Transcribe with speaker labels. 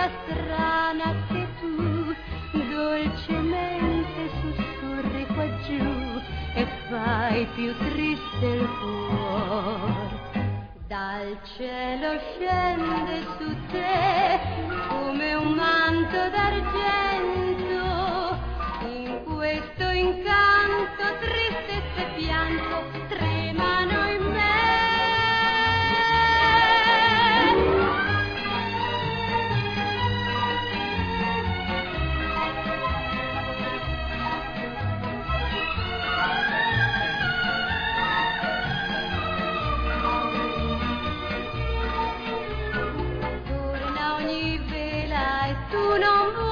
Speaker 1: strana che tu dolcemente sussurri qua giù e fai più triste il cuore. Dal cielo scende su te come un manto d'argento, in questo incanto tristezza e pianto tremano in me. Torna ogni vela e tu non vuoi